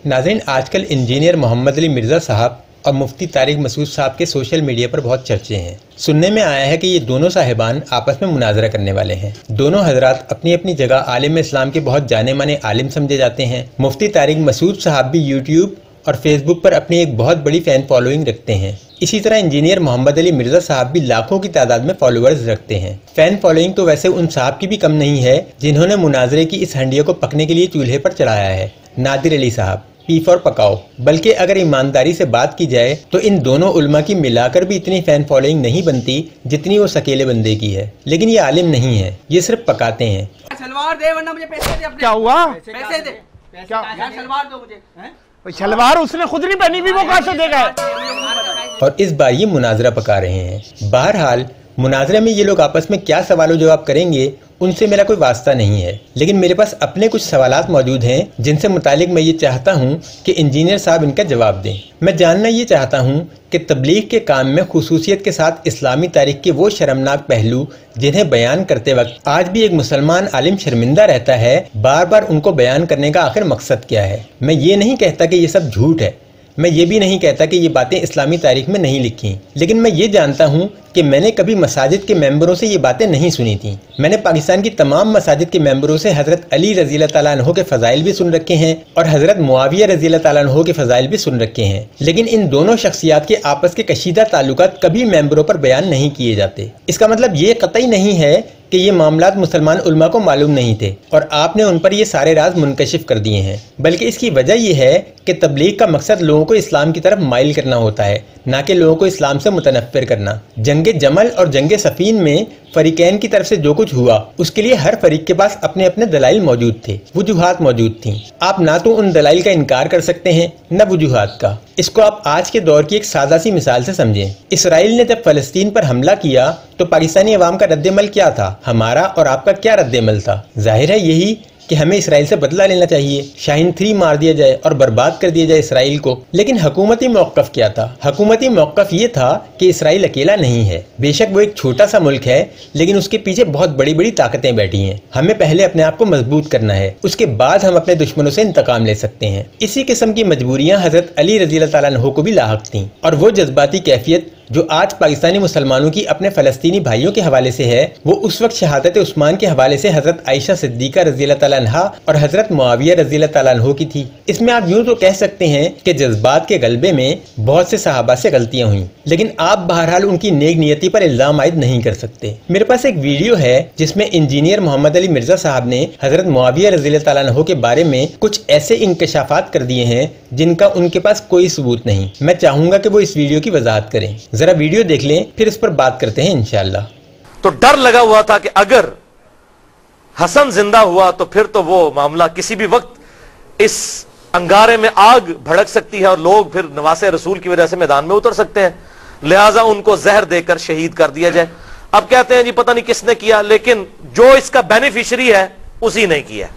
नाज़रीन, आजकल इंजीनियर मोहम्मद अली मिर्ज़ा साहब और मुफ्ती तारिक मसूद साहब के सोशल मीडिया पर बहुत चर्चे हैं। सुनने में आया है कि ये दोनों साहिबान आपस में मुनाजरा करने वाले हैं। दोनों हजरात अपनी अपनी जगह आलिम इस्लाम के बहुत जाने माने आलिम समझे जाते हैं। मुफ्ती तारिक मसूद साहब भी यूट्यूब और फेसबुक पर अपनी एक बहुत बड़ी फ़ैन फॉलोइंग रखते हैं। इसी तरह इंजीनियर मोहम्मद अली मिर्ज़ा साहब भी लाखों की तादाद में फॉलोअर्स रखते हैं। फ़ैन फॉलोइंग तो वैसे उन साहब की भी कम नहीं है जिन्होंने मुनाजरे की इस हंडिया को पकने के लिए चूल्हे पर चढ़ाया है, नादिर अली साहब। पी फॉर पकाओ। बल्कि अगर ईमानदारी से बात की जाए तो इन दोनों उलमा की मिलाकर भी इतनी फ़ैन फॉलोइंग नहीं बनती जितनी वो अकेले बंदे की है। लेकिन ये आलिम नहीं है, ये सिर्फ पकाते हैं। सलवार दे वरना मुझे पैसे दे अपने। क्या हुआ? पैसे दे। क्या यार सलवार दो मुझे। सलवार उसने खुद नहीं पहनी भी, वो कहाँ से देगा? और इस बार ये मुनाजरा पका रहे हैं। बहरहाल मुनाजरे में ये लोग आपस में क्या सवाल जवाब करेंगे उनसे मेरा कोई वास्ता नहीं है, लेकिन मेरे पास अपने कुछ सवालात मौजूद हैं जिनसे मुतालिक मैं ये चाहता हूँ कि इंजीनियर साहब इनका जवाब दें। मैं जानना ये चाहता हूँ कि तबलीग के काम में खुसूसियत के साथ इस्लामी तारीख के वो शर्मनाक पहलू जिन्हें बयान करते वक्त आज भी एक मुसलमान आलिम शर्मिंदा रहता है, बार बार उनको बयान करने का आखिर मकसद क्या है। मैं ये नहीं कहता कि ये सब झूठ है, मैं ये भी नहीं कहता कि ये बातें इस्लामी तारीख में नहीं लिखी, लेकिन मैं ये जानता हूँ कि मैंने कभी मसाजिद के मेंबरों से ये बातें नहीं सुनी थी। मैंने पाकिस्तान की तमाम मसाजिद के मेंबरों से हज़रत अली रज़ी अल्लाह तआला अन्हु के फ़ज़ाइल भी सुन रखे हैं और हज़रत मुआविया रज़ी अल्लाह तआला अन्हु के फ़ज़ाइल भी सुन रखे हैं, लेकिन इन दोनों शख्सियात के आपस के कशीदा ताल्लुकात कभी मेंबरों पर बयान नहीं किए जाते। इसका मतलब ये कतई नहीं है कि ये मामलात मुसलमान उलमा को मालूम नहीं थे और आपने उन पर ये सारे राज मुनकशिफ कर दिए हैं, बल्कि इसकी वजह यह है कि तबलीग का मकसद लोगों को इस्लाम की तरफ माइल करना होता है, ना कि लोगों को इस्लाम से मुतनफ़िर करना। जंगे जमल और जंगे सफ़ीन में फरीकैन की तरफ से जो कुछ हुआ उसके लिए हर फरीक के पास अपने अपने दलाइल मौजूद थे, वजूहात मौजूद थी। आप ना तो उन दलाइल का इनकार कर सकते हैं न वजूहात का। इसको आप आज के दौर की एक सादा सी मिसाल से समझें। इसराइल ने जब फ़लस्तीन पर हमला किया तो पाकिस्तानी अवाम का रद्देमल क्या था? हमारा और आपका क्या रद्देमल था? जाहिर है यही कि हमें इसराइल से बदला लेना चाहिए, शाहीन 3 मार दिया जाए और बर्बाद कर दिया जाए इसराइल को। लेकिन हुकूमती मौक़िफ़ क्या था? हुकूमती मौक़िफ़ ये था कि इसराइल अकेला नहीं है। बेशक वो एक छोटा सा मुल्क है, लेकिन उसके पीछे बहुत बड़ी बड़ी ताकतें बैठी हैं। हमें पहले अपने आप को मजबूत करना है, उसके बाद हम अपने दुश्मनों से इंतकाम ले सकते हैं। इसी किस्म की मजबूरियाँ हज़रत अली रज़ी अल्लाह तआला अन्हु को भी लाहक थीं और वो जज्बाती कैफियत जो आज पाकिस्तानी मुसलमानों की अपने फ़लस्तीनी भाइयों के हवाले से है, वो उस वक्त शहादत उस्मान के हवाले से हज़रत आयशा सिद्दीक़ा रज़ी अल्लाह तआला अन्हा और हज़रत मुआविया रज़ी अल्लाह तआला अन्हु की थी। इसमें आप यूँ तो कह सकते हैं कि जज्बात के गलबे में बहुत से सहाबा से गलतियाँ हुई, लेकिन आप बहरहाल उनकी नेक नियति पर इल्ज़ाम आयद नहीं कर सकते। मेरे पास एक वीडियो है जिसमें इंजीनियर मोहम्मद अली मिर्ज़ा साहब ने हज़रत मुआविया रज़ी अल्लाह तआला अन्हु के बारे में कुछ ऐसे इंकशाफात कर दिए हैं जिनका उनके पास कोई सबूत नहीं। मैं चाहूँगा कि वो इस वीडियो की वजाहत करें। जरा वीडियो देख लें, फिर इस पर बात करते हैं इंशाअल्लाह। तो डर लगा हुआ था कि अगर हसन जिंदा हुआ तो फिर तो वो मामला किसी भी वक्त इस अंगारे में आग भड़क सकती है और लोग फिर नवासे रसूल की वजह से मैदान में उतर सकते हैं, लिहाजा उनको जहर देकर शहीद कर दिया जाए। अब कहते हैं जी पता नहीं किसने किया, लेकिन जो इसका बेनिफिशियरी है उसी ने किया,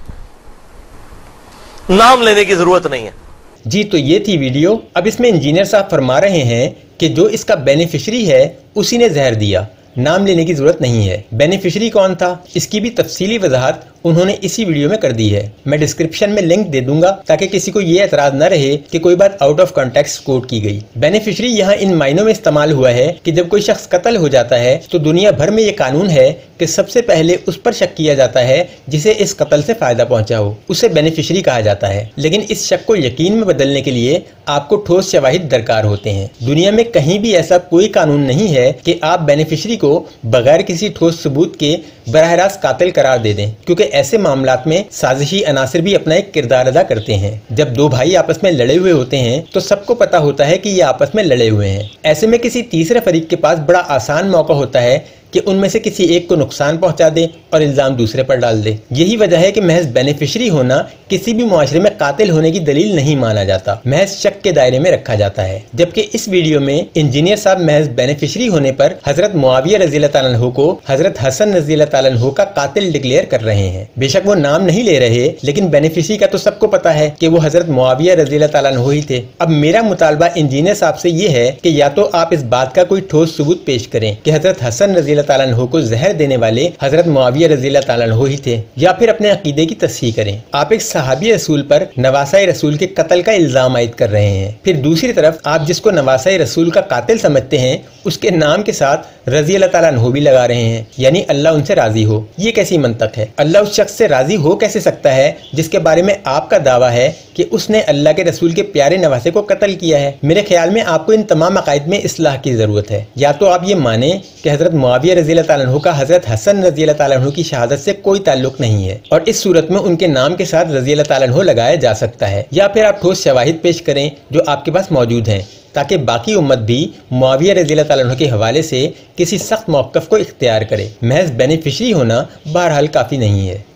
नाम लेने की जरूरत नहीं है। जी तो ये थी वीडियो। अब इसमें इंजीनियर साहब फरमा रहे हैं कि जो इसका बेनिफिशरी है उसी ने जहर दिया, नाम लेने की जरूरत नहीं है। बेनिफिशरी कौन था इसकी भी तफसीली वजाहत उन्होंने इसी वीडियो में कर दी है। मैं डिस्क्रिप्शन में लिंक दे दूंगा ताकि किसी को ये एतराज न रहे कि कोई बात आउट ऑफ कॉन्टेक्स्ट कोट की गई। बेनिफिशरी यहाँ इन मायनों में इस्तेमाल हुआ है कि जब कोई शख्स कत्ल हो जाता है तो दुनिया भर में ये कानून है कि सबसे पहले उस पर शक किया जाता है जिसे इस कत्ल से फायदा पहुंचा हो, उसे बेनिफिशरी कहा जाता है। लेकिन इस शक को यकीन में बदलने के लिए आपको ठोस शवाहिद दरकार होते हैं। दुनिया में कहीं भी ऐसा कोई कानून नहीं है कि आप बेनिफिशरी को बगैर किसी ठोस सबूत के बराह रास्त कातिल करार दे दें, क्योंकि ऐसे मामलात में साजिशी अनासिर भी अपना एक किरदार अदा करते हैं। जब दो भाई आपस में लड़े हुए होते हैं तो सबको पता होता है कि ये आपस में लड़े हुए हैं। ऐसे में किसी तीसरे फरीक के पास बड़ा आसान मौका होता है कि उनमें से किसी एक को नुकसान पहुंचा दे और इल्ज़ाम दूसरे पर डाल दे। यही वजह है कि महज बेनिफिशरी होना किसी भी मुआशरे में कातिल होने की दलील नहीं माना जाता, महज शक के दायरे में रखा जाता है। जबकि इस वीडियो में इंजीनियर साहब महज बेनिफिशरी होने पर हजरत मुआविया रज़ी अल्लाह तआला अन्हु को हजरत हसन रज़ी अल्लाह तआला अन्हु का कातिल डिक्लेयर कर रहे हैं। बेशक वो नाम नहीं ले रहे, लेकिन बेनिफिशरी का तो सबको पता है कि वो हजरत मुआविया रज़ी अल्लाह तआला अन्हु ही थे। अब मेरा मुतालबा इंजीनियर साहब से ये है कि या तो आप इस बात का कोई ठोस सबूत पेश करें कि हजरत हसन रज़ी अल्लाह ताला अन्हु को जहर देने वाले हजरत मुआविया रजी अल्लाह ताला अन्हु ही थे, या फिर अपने अकीदे की तस्हीह करें। आप एक सहाबी रसूल पर नवासाए रसूल के कत्ल का इल्जाम आयद कर रहे हैं, फिर दूसरी तरफ आप जिसको नवासाए रसूल का कातिल समझते हैं उसके नाम के साथ रजी अल्लाह ताला अन्हु भी लगा रहे हैं, यानी अल्लाह उनसे राजी हो। ये कैसी मंतक है? अल्लाह उस शख्स से राजी हो कैसे सकता है जिसके बारे में आपका दावा है कि उसने अल्लाह के रसूल के प्यारे नवासे को कत्ल किया है? मेरे ख्याल में आपको इन तमाम अकायद में इस्लाह की जरूरत है। या तो आप ये माने कि हजरत मुआविया रजी अल्लाह ताला अन्हु का हजरत हसन रजी अल्लाह ताला अन्हु की शहादत से कोई ताल्लुक नहीं है और इस सूरत में उनके नाम के साथ रजी अल्लाह ताला अन्हु लगाया जा सकता है, या फिर आप ठोस शवाहिद पेश करें जो आपके पास मौजूद हैं ताकि बाकी उम्मत भी मुआविया रज़ी अल्लाह ताला अन्हु के हवाले से किसी सख्त मौक़िफ़ को इख्तियार करे। महज बेनिफिशरी होना बहरहाल काफ़ी नहीं है।